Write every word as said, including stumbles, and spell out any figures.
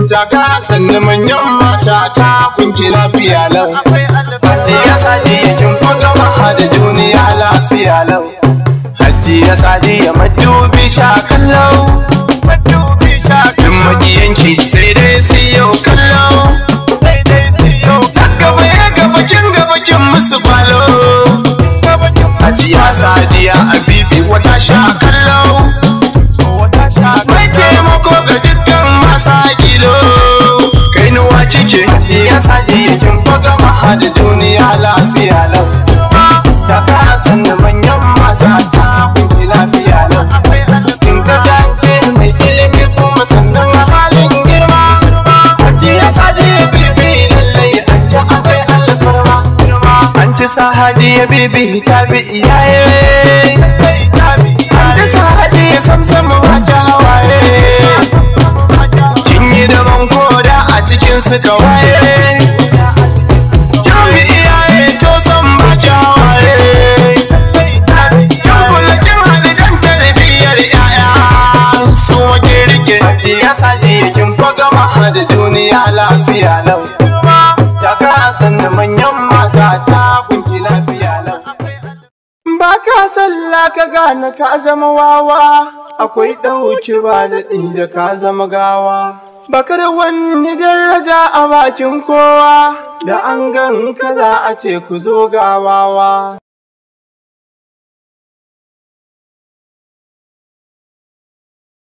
Taka sannu manyan mata ta kunki lafiya lau. Hajiya Sadiya kin fa gama da duniya lafiya lau. Hajiya Sadiya madubi sha kallau. Duk maƙiyanki sai dai su yau kallau. Gaba ya gaba kin gaba kin musu kwalo. Hajiya Sadiya a bibi wata sha kallau. Mai taimako ga dukkan masa gilo. Kainuwa kike Hajiya Sadiya kin fa gama da duniya lafiya lau. Taka sannu manyan mata ta kunki lafiya lau. Kin ka jance mai ilimi kuma sannan halin girma. Hajiya Sadiya bibi lallai an ta akwai alfarma. An ta Sadiya bibi ta bi iyaye. An ta Sadiya samsam mata hawaye. Kin yi daban koda a cikin su kawaye. Kin bi iyaye to san baki hawaye. Kin kula kin haɗu dan tarbiyyar yaya. Su wake rike Hajiya Sadiya kin fa gama da duniya lafiya lau. Taka sannu manyan mata ta kunki lafiya lau. Ba ka sallah ka gane ka zama wawa. Akwai ɗauki ba daɗi da ka zama gawa. Bakar wani daraja a bakin kowa. Da an gan ka za a ce ku zo gawawa.